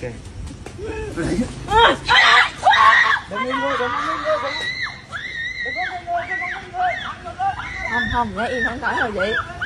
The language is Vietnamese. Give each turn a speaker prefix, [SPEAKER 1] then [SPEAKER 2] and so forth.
[SPEAKER 1] Đừng đi thôi, đừng
[SPEAKER 2] Không, để im không phải rồi chị.